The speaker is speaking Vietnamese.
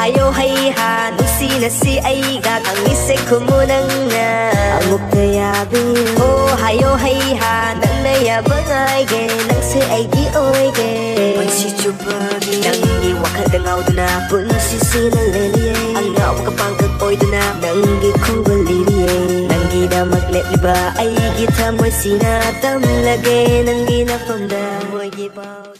hayo hay ha nusi na si ai ga kang ise kumunanga amukta yabi oh hayo hay ha nang na yabangai ge nang se ai gi oi ge punsi chupagi nang gi wakal da ngau duna punsi sila leliye ang ngau ka pangkak oi duna nang gi kubaliye nang gi da maglet liba ai gi thamoy sina tam lage nang gi na pamda moy gi pa